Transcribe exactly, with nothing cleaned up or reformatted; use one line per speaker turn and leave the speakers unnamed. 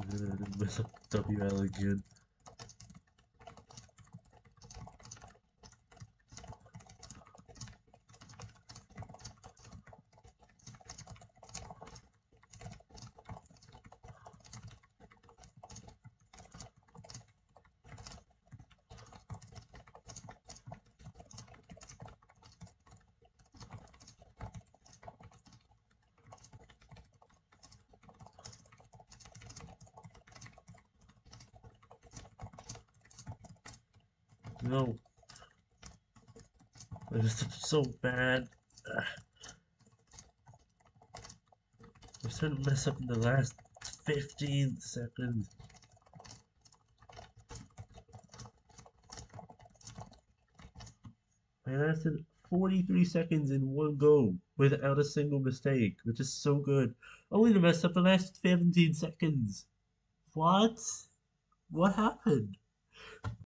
Mess up W L again. No. It was so bad. I started to mess up in the last fifteen seconds. I lasted forty-three seconds in one go without a single mistake, which is so good. Only to mess up the last seventeen seconds. What? What happened?